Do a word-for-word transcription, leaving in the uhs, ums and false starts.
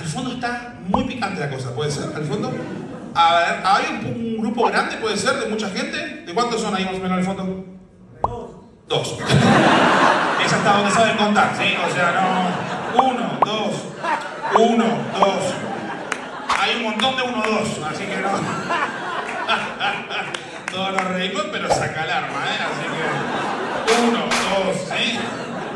al fondo está muy picante la cosa, ¿puede ser? Al fondo. A ver, ¿hay un, un grupo grande, puede ser, de mucha gente? ¿De cuántos son ahí más o menos al fondo? Dos. Dos. Es hasta donde saben contar, ¿sí? O sea, no. Uno, dos. Uno, dos. Hay un montón de uno, dos, así que no. Todos nos reímos, pero saca el arma, ¿eh? Así que. Uno, dos, ¿sí?